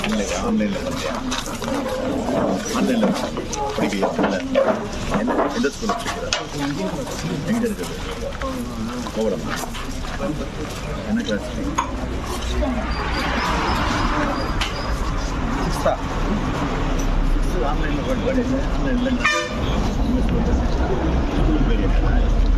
இல்லையா ஆன்லைனில் பண்ணியா ஆன்லைனில் படிக்கையா இல்லை எந்த ஸ்கூல் வச்சுருக்கிற எங்கே இருக்குது கோவடம் என்ன கிளாஸ் ஆன்லைனில் ஆன்லைனில் ஸ்கூல் பேர் என்ன